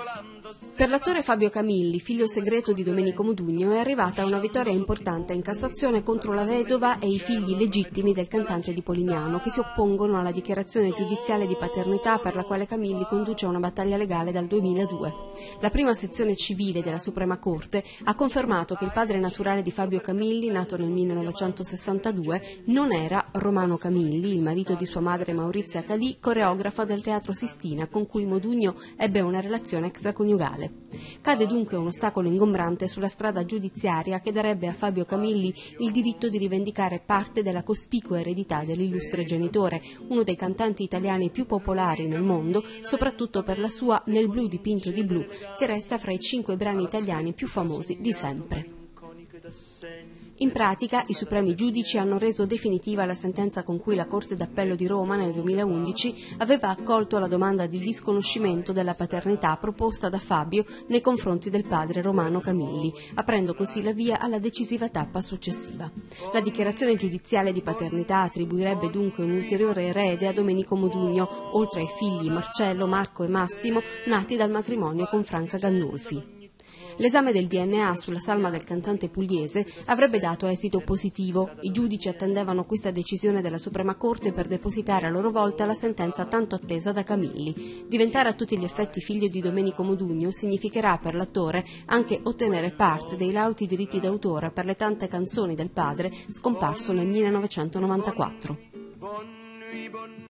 Per l'attore Fabio Camilli, figlio segreto di Domenico Modugno, è arrivata una vittoria importante in Cassazione contro la vedova e i figli legittimi del cantante di Polignano, che si oppongono alla dichiarazione giudiziale di paternità per la quale Camilli conduce una battaglia legale dal 2002. La prima sezione civile della Suprema Corte ha confermato che il padre naturale di Fabio Camilli, nato nel 1962, non era Romano Camilli, il marito di sua madre Maurizia Calì, coreografa del Teatro Sistina, con cui Modugno ebbe una relazione extraconiugale. Cade dunque un ostacolo ingombrante sulla strada giudiziaria che darebbe a Fabio Camilli il diritto di rivendicare parte della cospicua eredità dell'illustre genitore, uno dei cantanti italiani più popolari nel mondo, soprattutto per la sua Nel blu dipinto di blu, che resta fra i 5 brani italiani più famosi di sempre. In pratica, i supremi giudici hanno reso definitiva la sentenza con cui la Corte d'Appello di Roma nel 2011 aveva accolto la domanda di disconoscimento della paternità proposta da Fabio nei confronti del padre Romano Camilli, aprendo così la via alla decisiva tappa successiva. La dichiarazione giudiziale di paternità attribuirebbe dunque un ulteriore erede a Domenico Modugno, oltre ai figli Marcello, Marco e Massimo, nati dal matrimonio con Franca Gandolfi. L'esame del DNA sulla salma del cantante pugliese avrebbe dato esito positivo. I giudici attendevano questa decisione della Suprema Corte per depositare a loro volta la sentenza tanto attesa da Camilli. Diventare a tutti gli effetti figlio di Domenico Modugno significherà per l'attore anche ottenere parte dei lauti diritti d'autore per le tante canzoni del padre scomparso nel 1994.